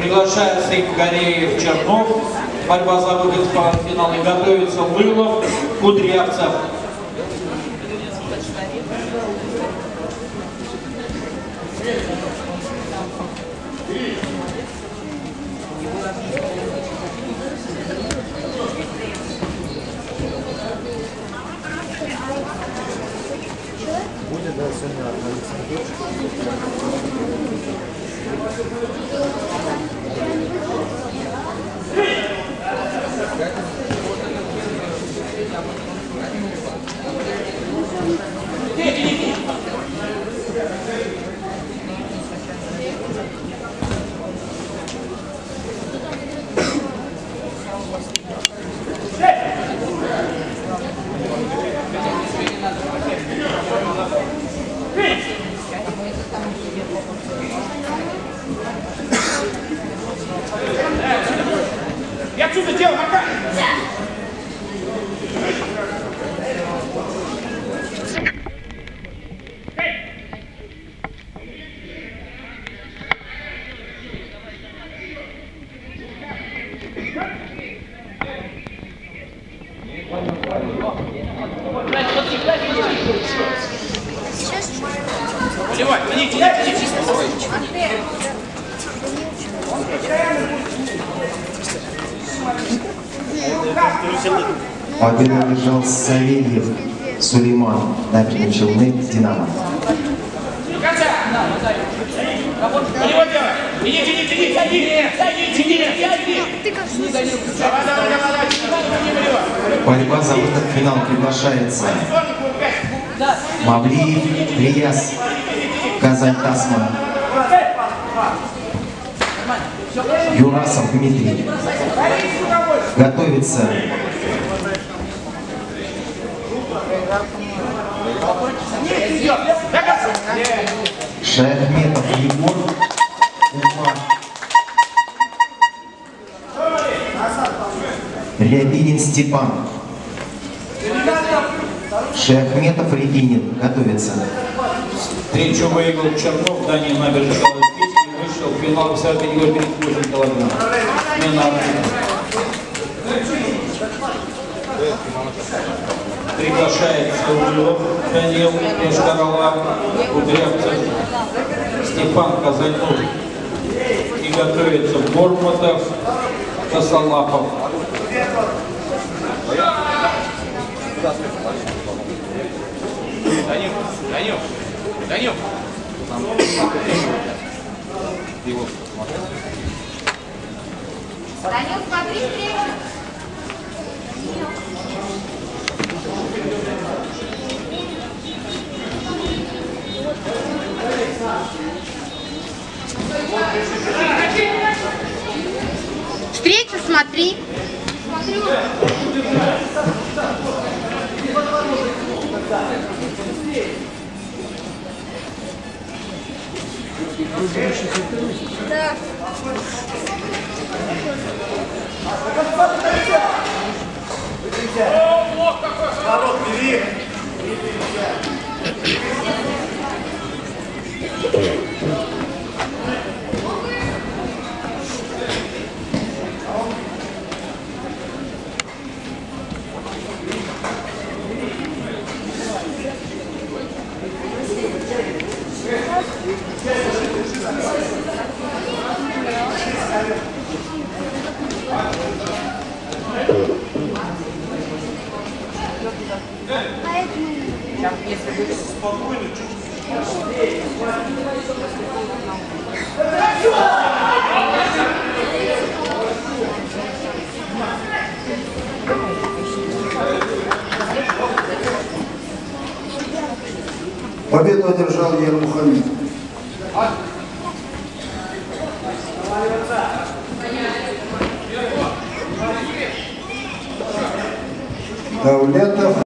Приглашается их Гореев, Чернов. Борьба за выход в полуфинал. И готовится Лылов, Кудрявцев. Будет, да, сегодня Александр. Я отсюда делаю, макай! Поливай, тяни. Победу одержал Савельев Сулейман, набережные Челны, Динамо. Поливай, делай! Тяни! Борьба за выход в финал. Приглашается Мавлиев, Рияс, Казань Тасман, Юрасов Дмитрий. Готовится Шаяхметов Егор, Уфа. Рябинин Степан. Шаяхметов Рябинин. Готовится. Встречу выиграл Чернов, Данил набережный Печки, вышел в финал весовой категории 38 килограмм. Смена. Приглашается Лылов, Данил, Пешкарала, Кудрявцев, Степан Казанов. И готовится Бормутов, Косолапов. Данил! Данил, смотри, встречу. Встречу, смотри. Смотрю. Да. Народ, бери! Если будет спокойно, Победу одержал Ермухамед. Давлетов.